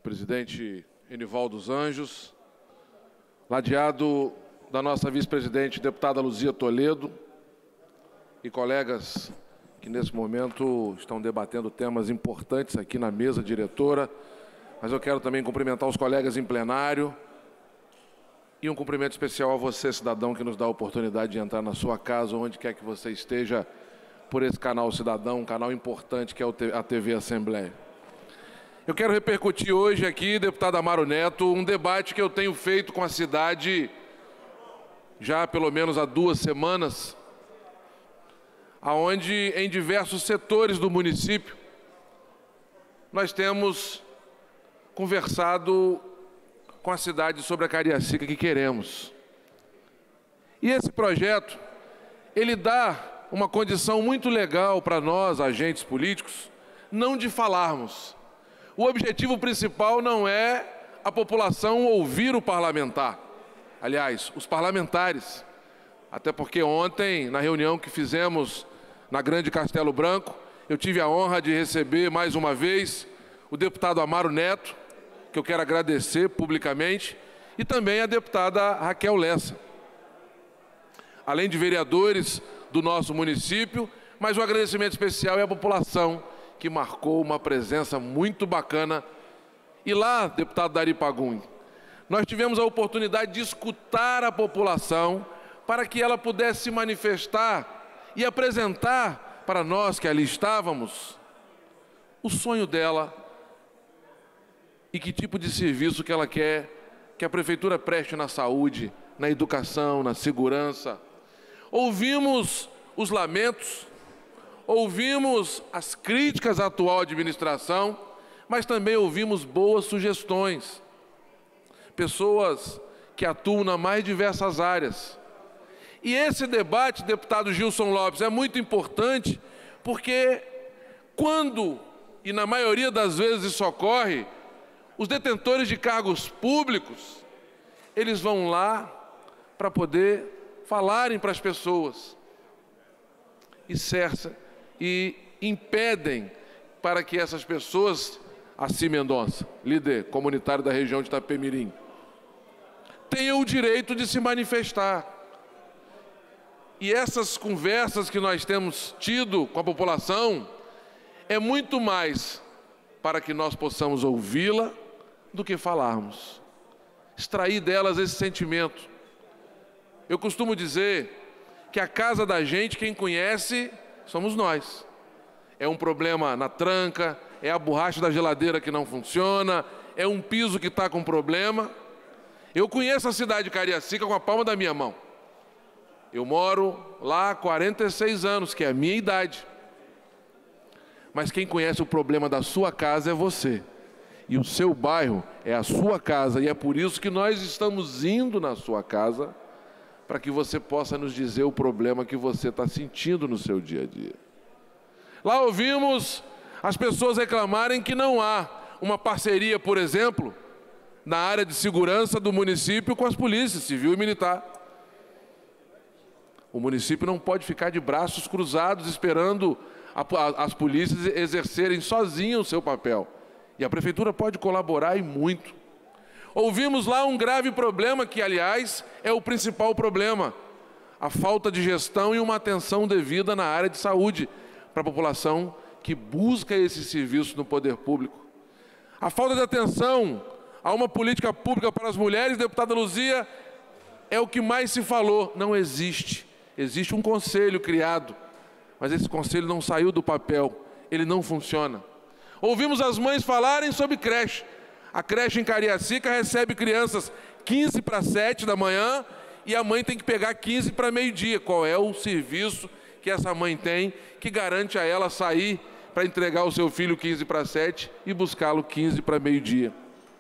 presidente Enivaldo dos Anjos, ladeado da nossa vice-presidente, deputada Luzia Toledo, e colegas que nesse momento estão debatendo temas importantes aqui na mesa diretora, mas eu quero também cumprimentar os colegas em plenário e um cumprimento especial a você, cidadão, que nos dá a oportunidade de entrar na sua casa, onde quer que você esteja, por esse canal Cidadão, um canal importante que é a TV Assembleia. Eu quero repercutir hoje aqui, deputado Amaro Neto, um debate que eu tenho feito com a cidade já pelo menos há 2 semanas, aonde em diversos setores do município nós temos conversado com a cidade sobre a Cariacica que queremos. E esse projeto, ele dá uma condição muito legal para nós, agentes políticos, não de falarmos. O objetivo principal não é a população ouvir o parlamentar. Aliás, os parlamentares. Até porque ontem, na reunião que fizemos na Grande Castelo Branco, eu tive a honra de receber mais uma vez o deputado Amaro Neto, que eu quero agradecer publicamente, e também a deputada Raquel Lessa. Além de vereadores do nosso município, mas um agradecimento especial é à população, que marcou uma presença muito bacana. E lá, deputado Dari Pagum, nós tivemos a oportunidade de escutar a população para que ela pudesse se manifestar e apresentar para nós que ali estávamos o sonho dela e que tipo de serviço que ela quer que a prefeitura preste na saúde, na educação, na segurança. Ouvimos os lamentos, ouvimos as críticas à atual administração, mas também ouvimos boas sugestões. Pessoas que atuam nas mais diversas áreas. E esse debate, deputado Gilson Lopes, é muito importante porque quando, e na maioria das vezes isso ocorre, os detentores de cargos públicos, eles vão lá para poder falarem para as pessoas e impedem para que essas pessoas, Assi Mendonça, líder comunitário da região de Itapemirim, tenham o direito de se manifestar. E essas conversas que nós temos tido com a população é muito mais para que nós possamos ouvi-la do que falarmos. Extrair delas esse sentimento. Eu costumo dizer que a casa da gente, quem conhece, somos nós. É um problema na tranca, é a borracha da geladeira que não funciona, é um piso que está com problema. Eu conheço a cidade de Cariacica com a palma da minha mão. Eu moro lá há 46 anos, que é a minha idade. Mas quem conhece o problema da sua casa é você. E o seu bairro é a sua casa, e é por isso que nós estamos indo na sua casa, para que você possa nos dizer o problema que você está sentindo no seu dia a dia. Lá ouvimos as pessoas reclamarem que não há uma parceria, por exemplo, na área de segurança do município com as polícias civil e militar. O município não pode ficar de braços cruzados esperando as polícias exercerem sozinhas o seu papel. E a prefeitura pode colaborar e muito. Ouvimos lá um grave problema que, aliás, é o principal problema. A falta de gestão e uma atenção devida na área de saúde para a população que busca esse serviço no poder público. A falta de atenção a uma política pública para as mulheres, deputada Luzia, é o que mais se falou. Não existe. Existe um conselho criado, mas esse conselho não saiu do papel, ele não funciona. Ouvimos as mães falarem sobre creche. A creche em Cariacica recebe crianças 15 para 7 da manhã e a mãe tem que pegar 15 para meio-dia. Qual é o serviço que essa mãe tem que garante a ela sair para entregar o seu filho 15 para 7 e buscá-lo 15 para meio-dia?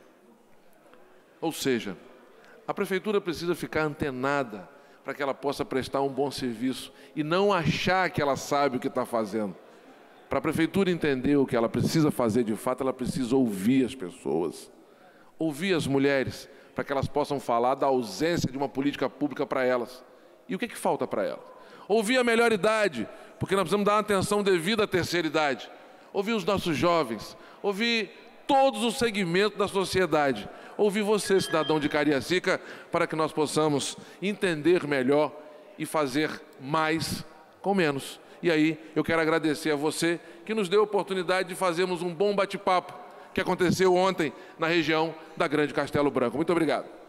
Ou seja, a prefeitura precisa ficar antenada para que ela possa prestar um bom serviço e não achar que ela sabe o que está fazendo. Para a prefeitura entender o que ela precisa fazer de fato, ela precisa ouvir as pessoas, ouvir as mulheres, para que elas possam falar da ausência de uma política pública para elas. E o que falta para elas? Ouvir a melhor idade, porque nós precisamos dar uma atenção devida à terceira idade. Ouvir os nossos jovens, ouvir todos os segmentos da sociedade. Ouvir você, cidadão de Cariacica, para que nós possamos entender melhor e fazer mais com menos. E aí, eu quero agradecer a você que nos deu a oportunidade de fazermos um bom bate-papo que aconteceu ontem na região da Grande Castelo Branco. Muito obrigado.